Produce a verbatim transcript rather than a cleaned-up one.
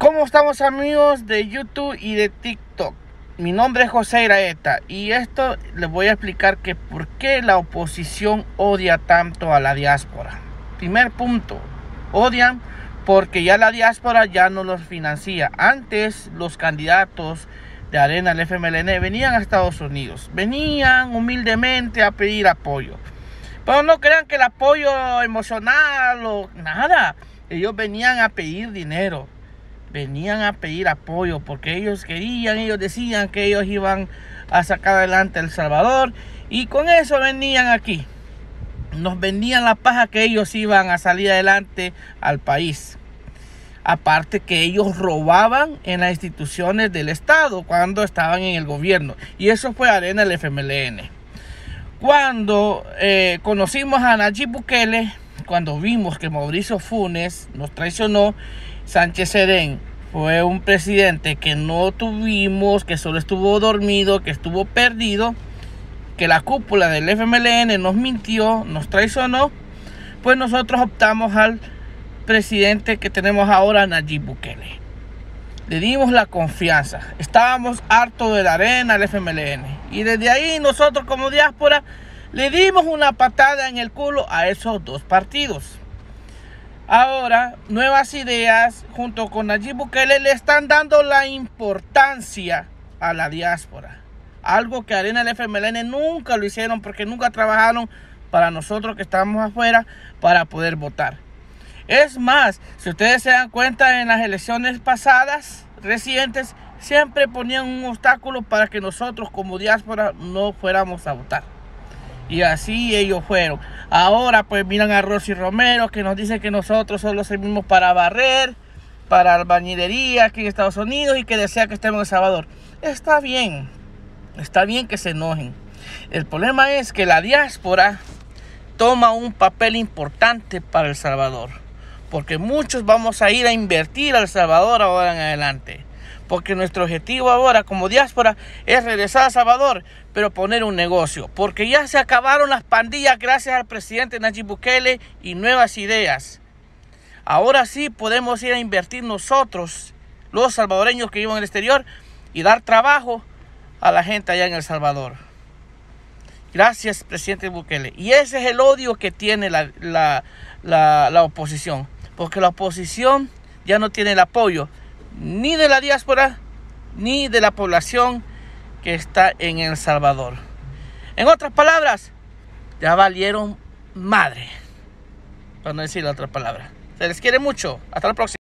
¿Cómo estamos, amigos de YouTube y de TikTok? Mi nombre es José Iraeta y esto les voy a explicar que por qué la oposición odia tanto a la diáspora. Primer punto, odian porque ya la diáspora ya no los financia. Antes los candidatos de Arena del F M L N venían a Estados Unidos, venían humildemente a pedir apoyo, pero no crean que el apoyo emocional o nada. Ellos venían a pedir dinero, venían a pedir apoyo porque ellos querían, ellos decían que ellos iban a sacar adelante El Salvador y con eso venían aquí. Nos vendían la paja que ellos iban a salir adelante al país. Aparte que ellos robaban en las instituciones del Estado cuando estaban en el gobierno. Y eso fue Arena del F M L N. Cuando eh, conocimos a Nayib Bukele, cuando vimos que Mauricio Funes nos traicionó, Sánchez Serén fue un presidente que no tuvimos, que solo estuvo dormido, que estuvo perdido, que la cúpula del F M L N nos mintió, nos traicionó, pues nosotros optamos al presidente que tenemos ahora, Nayib Bukele. Le dimos la confianza. Estábamos hartos de la Arena del F M L N. Y desde ahí nosotros como diáspora le dimos una patada en el culo a esos dos partidos. Ahora, Nuevas Ideas junto con Nayib Bukele le están dando la importancia a la diáspora. Algo que Arena del F M L N nunca lo hicieron porque nunca trabajaron para nosotros que estamos afuera para poder votar. Es más, si ustedes se dan cuenta, en las elecciones pasadas, recientes, siempre ponían un obstáculo para que nosotros como diáspora no fuéramos a votar. Y así ellos fueron. Ahora pues miran a Rosy Romero, que nos dice que nosotros solo servimos para barrer, para albañilería aquí en Estados Unidos y que desea que estemos en El Salvador. Está bien, está bien que se enojen. El problema es que la diáspora toma un papel importante para El Salvador. Porque muchos vamos a ir a invertir a El Salvador ahora en adelante. Porque nuestro objetivo ahora como diáspora es regresar a El Salvador, pero poner un negocio. Porque ya se acabaron las pandillas gracias al presidente Nayib Bukele y Nuevas Ideas. Ahora sí podemos ir a invertir nosotros, los salvadoreños que viven en el exterior, y dar trabajo a la gente allá en El Salvador. Gracias, presidente Bukele. Y ese es el odio que tiene la, la, la, la oposición. Porque la oposición ya no tiene el apoyo ni de la diáspora ni de la población que está en El Salvador. En otras palabras, ya valieron madre, para no decir la otra palabra. Se les quiere mucho. Hasta la próxima.